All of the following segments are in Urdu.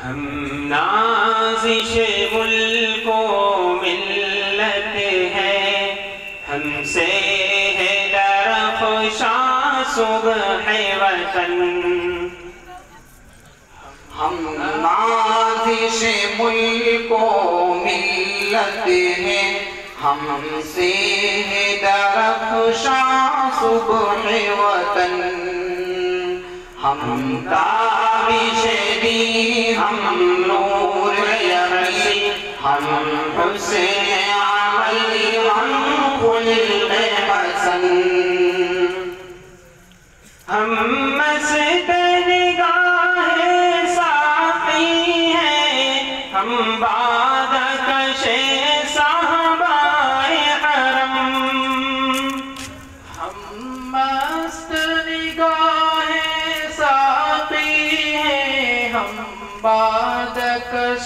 ہم نازش ملک و ملت ہے، ہم سے ہے درخشاں صبح وطن. ہم نازش ملک و ملت ہے، ہم سے ہے درخشاں صبح وطن. ہم تابش دی، ہم نور یقین، ہم حسن عمل، ہم خلق حسن. ہم مست نگاہ ساقی ہیں، ہم بادکش صحابۂ حرم. ہم مست نگاہ ساقی ہیں، ہم بادکش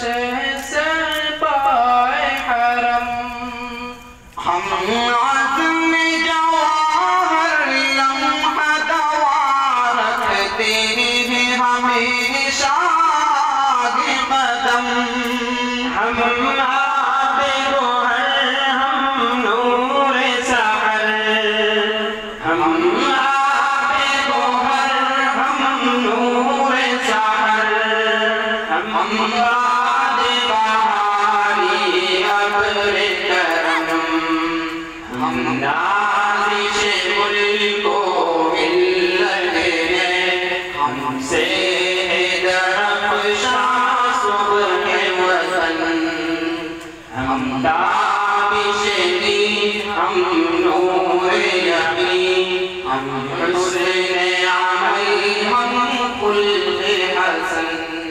صحابۂ حرم. ہم عزم جواہر لمحہ دوا رکھتے ہیں ہمیشہ آگے قدم. ہم آب گوہر، ہم نور سحر. ہم آب گوہر، ہم نور سحر. ہم باد بہاری ابر کرم. ہم نازش ملک و ملت ہے، ہم سے ہے درخشاں صبح وطن. ہم تابش دی، ہم نور یقین، ہم حسن عمل، ہم خلق حسن.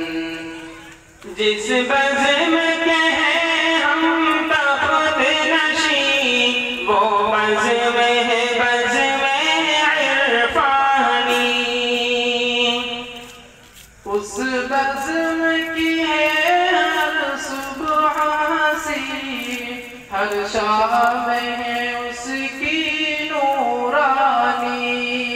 جس بزم کے ہیں ہم تخت نشین، وہ بزم ہے بزم عرفانی. اس بزم کی ہے ہر صبح ہنسی، ہر شام ہے اس کی نورانی.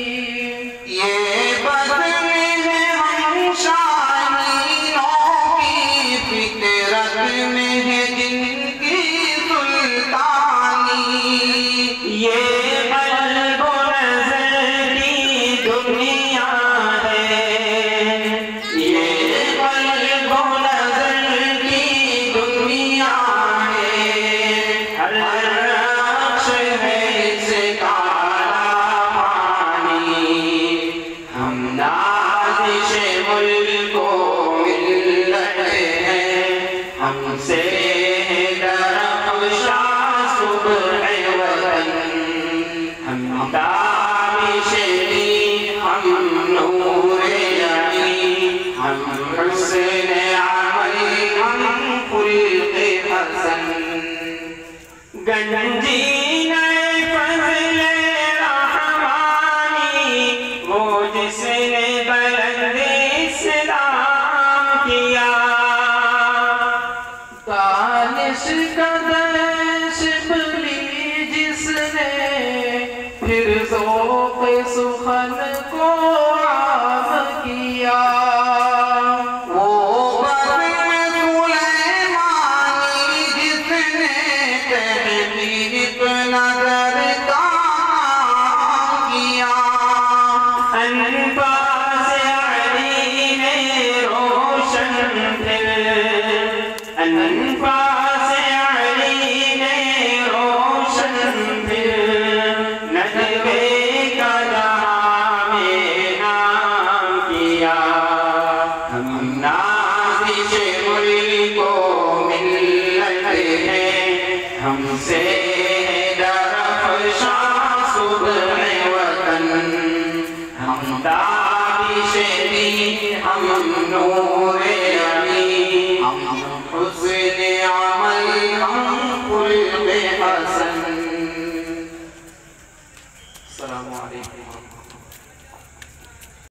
یہ بزم ہے ہم شاہینوں کی، فطرت میں ہے جن کی سلطانی. یہ قلب و نظر کی دنیا ہے، یہ قلب و نظر کی دنیا ہے. ہر نقش ہے اس کا پانی. ہم نازش ملک و ملت ہے، ہم سے ہے درخشاں صبح وطن. ہم تابش دی، ہم نور یقین، ہم حسن عمل، ہم خلق حسن. گنجینہ فضل رحمانی، وہ جس نے بلند اسلام کیا. دانش کا دانش بلی جس نے پھر ذوق سخن کو عام کیا. وہ بزم سلیمانی جس نے تحقیق نظر کا کیا. انفاس علی نے روشن پھر، انفاس علی نے روشن پھر، ندوے کا جہاں میں نام کیا. ہم نازش ملک و ملت ہے، ہم سے